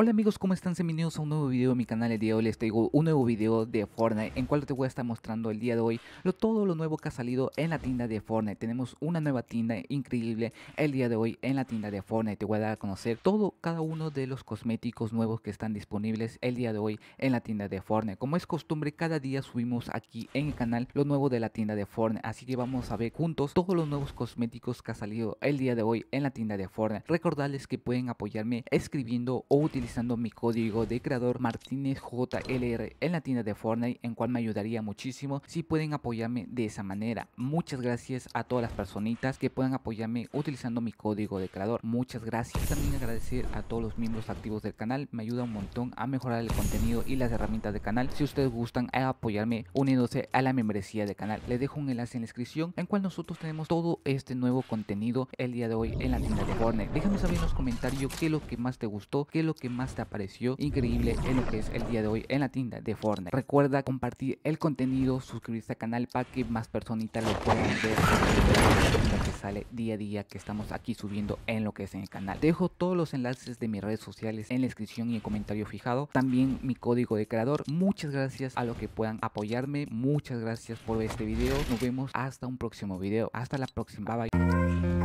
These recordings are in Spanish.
Hola amigos, ¿cómo están? Bienvenidos a un nuevo video de mi canal. El día de hoy les traigo un nuevo video de Fortnite, en cual te voy a estar mostrando el día de hoy todo lo nuevo que ha salido en la tienda de Fortnite. Tenemos una nueva tienda increíble el día de hoy en la tienda de Fortnite. Te voy a dar a conocer cada uno de los cosméticos nuevos que están disponibles el día de hoy en la tienda de Fortnite. Como es costumbre, cada día subimos aquí en el canal lo nuevo de la tienda de Fortnite, así que vamos a ver juntos todos los nuevos cosméticos que ha salido el día de hoy en la tienda de Fortnite. Recordarles que pueden apoyarme escribiendo o utilizando mi código de creador MartinezJLR en la tienda de Fortnite, en cual me ayudaría muchísimo si pueden apoyarme de esa manera. Muchas gracias a todas las personitas que puedan apoyarme utilizando mi código de creador. Muchas gracias. También agradecer a todos los miembros activos del canal, me ayuda un montón a mejorar el contenido y las herramientas del canal. Si ustedes gustan apoyarme uniéndose a la membresía del canal, les dejo un enlace en la descripción, en cual nosotros tenemos todo este nuevo contenido el día de hoy en la tienda de Fortnite. Déjame saber en los comentarios qué es lo que más te gustó, qué es lo que más te pareció increíble en lo que es el día de hoy en la tienda de Fortnite. Recuerda compartir el contenido, suscribirse al canal para que más personitas lo puedan ver, que sale día a día, que estamos aquí subiendo en lo que es en el canal. Dejo todos los enlaces de mis redes sociales en la descripción y en comentario fijado, también mi código de creador. Muchas gracias a los que puedan apoyarme, muchas gracias por ver este video. Nos vemos hasta un próximo video, hasta la próxima, bye bye.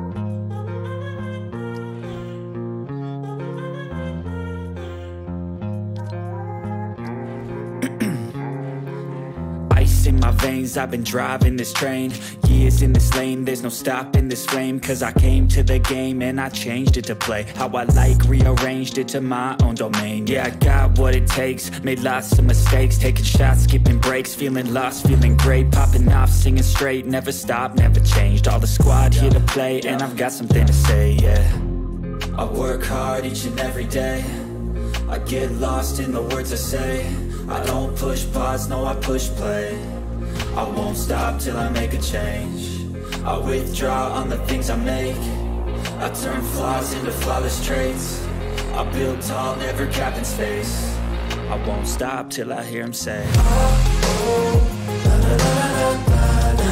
In my veins, I've been driving this train. Years in this lane, there's no stopping this flame. Cause I came to the game and I changed it to play how I like, rearranged it to my own domain. Yeah, I got what it takes, made lots of mistakes, taking shots, skipping breaks, feeling lost, feeling great, popping off, singing straight, never stopped, never changed. All the squad here to play and I've got something to say, yeah. I work hard each and every day, I get lost in the words I say. I don't push pause, no I push play. I won't stop till I make a change. I withdraw on the things I make. I turn flaws into flawless traits. I build tall, never capped in space. I won't stop till I hear him say, oh, oh, la, la, la, la, la, la.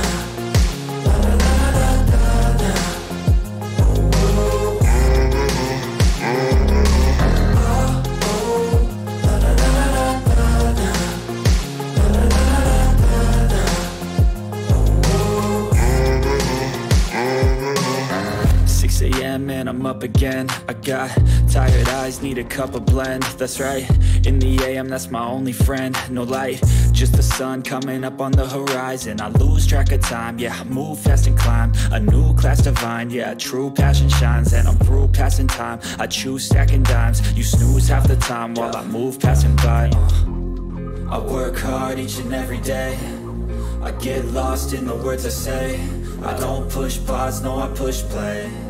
And I'm up again. I got tired eyes, need a cup of blend. That's right, in the AM, that's my only friend. No light, just the sun coming up on the horizon. I lose track of time, yeah, I move fast and climb a new class divine, yeah, true passion shines. And I'm through passing time, I choose stacking dimes. You snooze half the time while I move passing by. I work hard each and every day, I get lost in the words I say. I don't push pause, no I push play.